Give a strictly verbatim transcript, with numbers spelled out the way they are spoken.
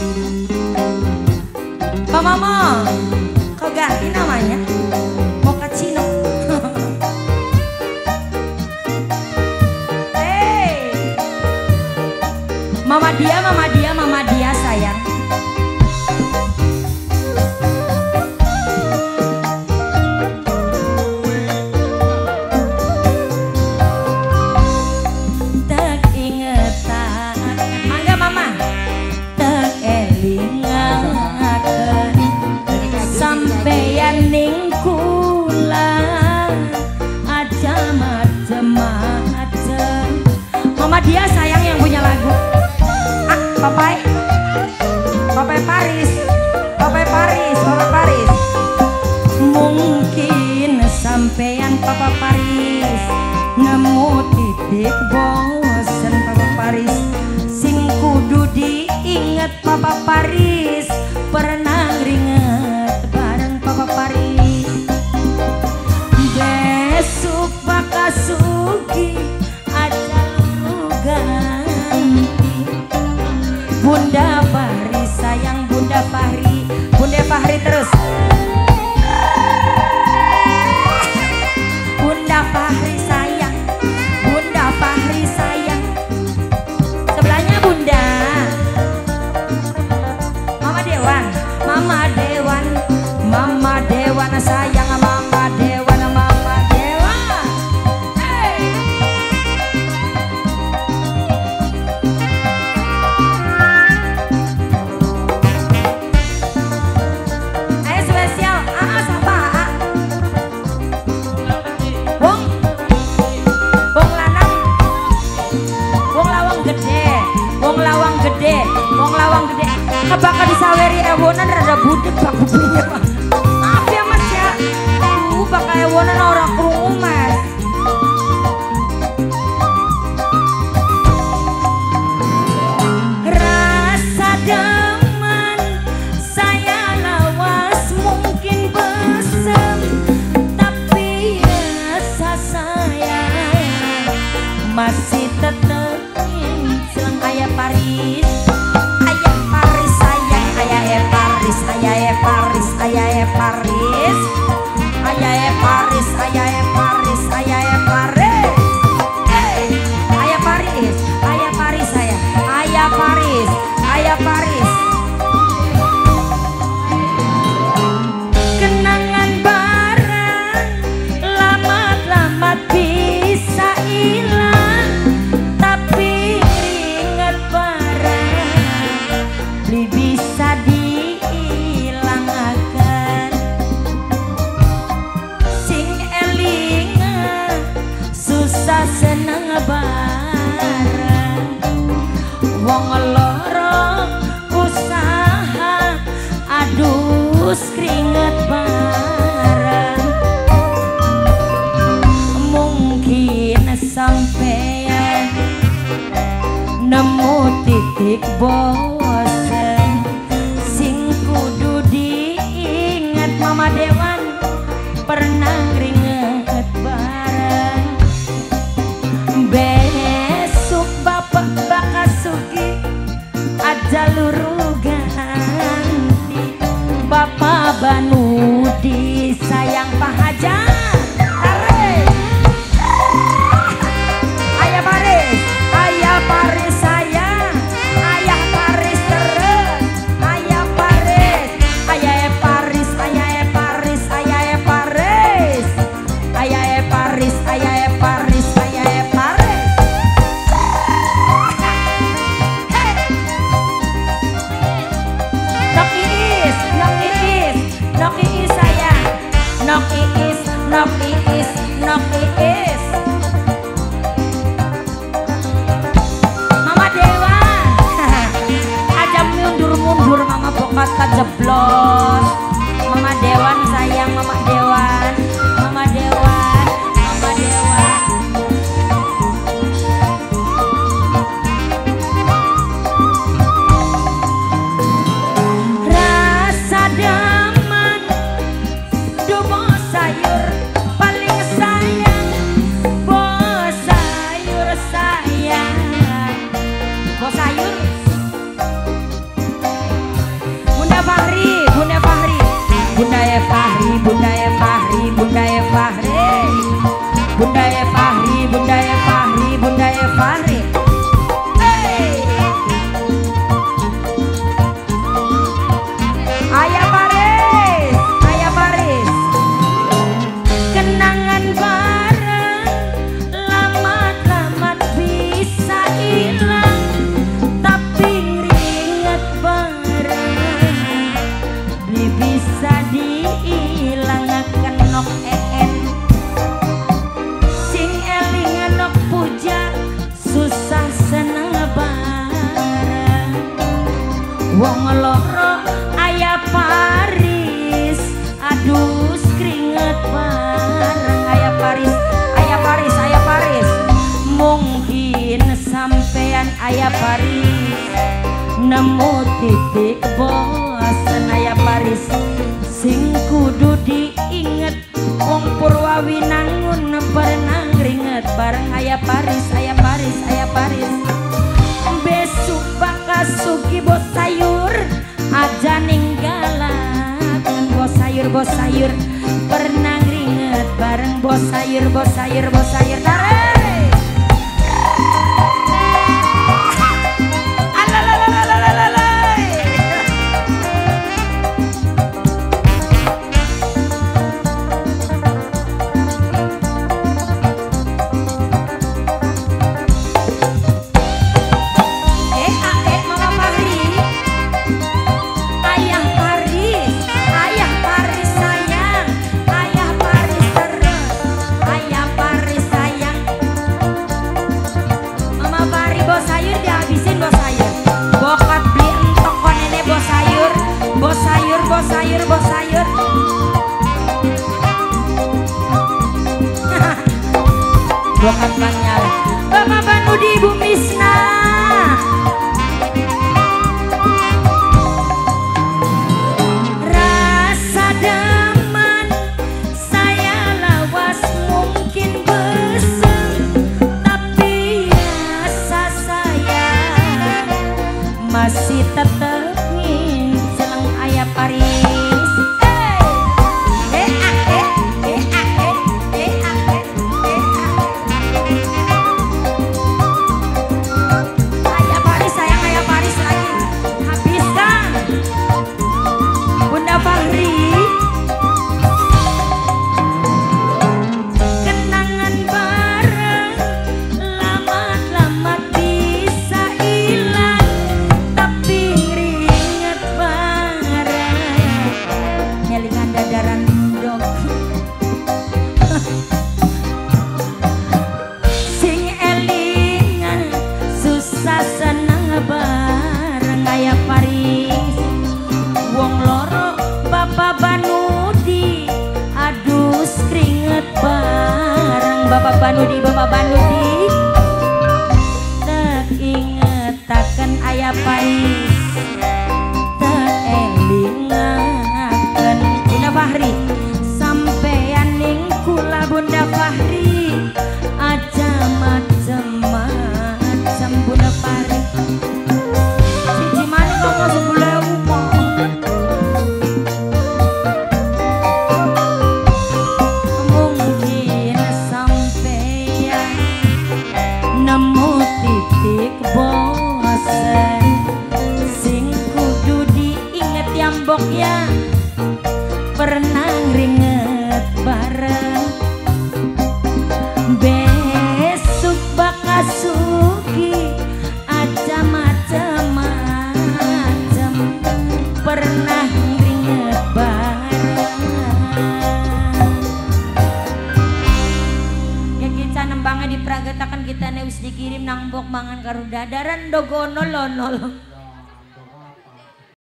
Pak Mama, kau ganti namanya? Mau ke Cino? Hey, Mama dia, Mama dia, Mama dia sayang. Ning kula aja macem-macem. Mama dia sayang yang punya lagu. Ah, Papai, Papai Paris, Papai Paris, Papai Paris. Mungkin sampean Papa Paris nemu titik bosen Papa Paris. Sing kudu diinget Papa Paris pernah ringet Papa Paris. Besok bakal sugi aja lu ganti. Bunda Fahri sayang Bunda Fahri, Bunda Fahri terus. Bunda Fahri sayang, Bunda Fahri sayang. Sebelahnya Bunda Mama Dewan, Mama Dewan, Mama Dewan sayang, Mama Dewan, Mama Dewan. Hey. Ayo spesial, ah siapa? Ah. Wong, Wong lanang, Wong lawang gede, Wong lawang gede, Wong lawang gede. Kebakar disaweri ewonan rada budek pak bubinya pak. Bakal ewonan orang krungu mas. Rasa demen saya lawas mungkin besem, tapi rasa saya masih tetap nginceng. Ayah Paris, Ayah Paris sayang, Ayah e Paris, Ayah e Paris, Ayah e Paris. Ayah e Paris, Ayah e Paris, Ayah e Paris. Hey, Ayah Paris, Ayah Paris saya, Ayah Paris, Ayah Paris. Kenangan bareng, lamat-lamat bisa hilang, tapi ingat bareng, beli bisa dihilangkan. Susah seneng bareng, wong loro usaha adus keringet bareng. Mungkin sampean nemu titik bosen, sing kudu diinget Mama Dewan pernah ringet bareng. Besok bapak bakal sugi aja luru ganti. Bapak Banudi sayang Pak Hajar. Ayah Paris, Ayah Paris sayang, Ayah Paris terus, Ayah Paris, Ayah e Paris, Ayah e Paris, Ayah e Paris, Ayah e Paris, Ayah e Paris, Ayah e Paris. Nok Iis, Nok Iis, Nok Iis sayang, Nok Iis, Nok Iis, Nok Iis. Mama Dewan, aja mundur-mundur Mama bokat kejeblos. Mama Dewan sayang, Mama Dewan, Mama Dewan, Mama Dewan. Rasa daman, dumo sayur paling sayang, bos sayur sayang, bos sayur. wong loro aya Paris aduh keringet bareng aya Paris aya Paris aya Paris mungkin sampean aya Paris nemu titik bosen aya Paris sing kudu diinget wong Purwawinangun pernah ngeringet bareng aya Paris aya Paris aya Paris besok bakal sugi bos sayur aja ninggalakan bos sayur bos sayur pernah ngeringet bareng bos sayur bos sayur bos sayur tarik sayur bos sayur bokat banyak Bapak Banudi Ibu Misna rasa daman saya lawas mungkin besar tapi rasa saya masih tetap nginceleng aya Paris Bapak Banudi, Bapak Banudi tak ingetaken aya Paris tak elingaken Bunda Fahri sampean ning kula Bunda Fahri aja macem-macem Bunda Fahri cici mana kamu sebelah umum nemu titik bosen sing kudu diinget yambok ya pernah ngeringet bareng besok bakal sugi aja macem-macem pernah ngeringet bareng ya kita nembangnya dipragetakan kita wis dikirim nang mbok mangan karo dadaran dogono lonol